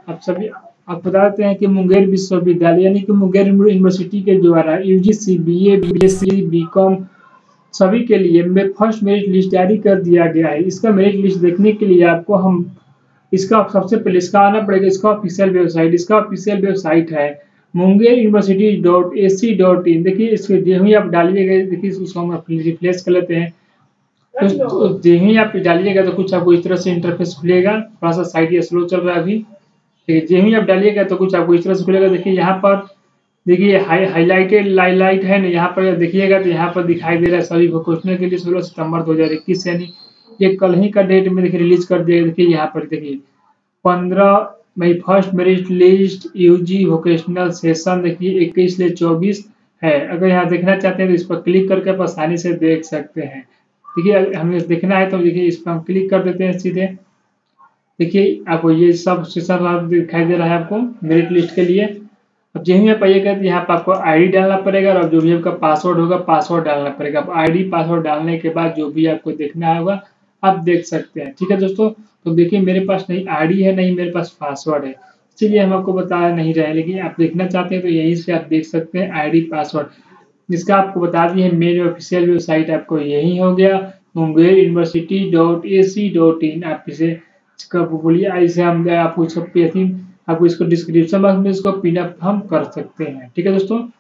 आप बताते हैं कि मुंगेर विश्वविद्यालय यानी कि मुंगेर यूनिवर्सिटी के द्वारा यूजीसी, बीए, बीएससी, बीकॉम सभी के लिए फर्स्ट मेरिट लिस्ट जारी कर दिया गया है। इसका मेरिट लिस्ट देखने के लिए आपको हम इसका सबसे पहले इसका आना पड़ेगा। इसका ऑफिशियल वेबसाइट है मुंगेर यूनिवर्सिटी.ac.in। देखिए इसके जो ही आप डालिएगा, देखिए इसको हम रिप्लेस कर लेते हैं। तो जो ही आप डालिएगा तो कुछ आपको इस तरह से इंटरफेस खुलेगा। थोड़ा सा साइड ये स्लो चल रहा है अभी। जो ही आप डालिएगा तो कुछ आपको इस तरह से खुलेगा। देखिए यहाँ पर देखिए हाईलाइटेड लाइट है ना, यहाँ पर देखिएगा तो यहाँ पर दिखाई दे रहा है सभी वोकेशनल के लिए 16 सितंबर 2021 यानी ये कल ही का डेट में देखिए रिलीज कर दिया। देखिए यहाँ पर देखिए 15 मई first merit list UG vocational session देखिए 21 से 24 है। अगर यहाँ देखना चाहते हैं तो इस पर क्लिक करके आप आसानी से देख सकते हैं। देखिए हमें देखना है तो देखिए इस पर हम क्लिक कर देते हैं सीधे। देखिए आपको ये सब सेशन दिखाई दे रहा है आपको मेरिट लिस्ट के लिए। अब जहीं आप आइएगा तो यहाँ पर आपको आईडी डालना पड़ेगा और जो भी आपका पासवर्ड होगा पासवर्ड डालना पड़ेगा। अब आईडी पासवर्ड डालने के बाद जो भी आपको देखना होगा आप देख सकते हैं। ठीक है दोस्तों, तो देखिए मेरे पास नहीं आईडी है, नहीं मेरे पास पासवर्ड है, इसीलिए हम आपको बता नहीं रहे। लेकिन आप देखना चाहते हैं तो यहीं से आप देख सकते हैं आईडी पासवर्ड, जिसका आपको बता दिए मेरे ऑफिशियल वेबसाइट आपको यही हो गया मुंगेर यूनिवर्सिटी.ac.in। आप इसे बोलिए ऐसे हम आपको आपको इसको डिस्क्रिप्शन बॉक्स में इसको पिन अप हम कर सकते हैं। ठीक है दोस्तों।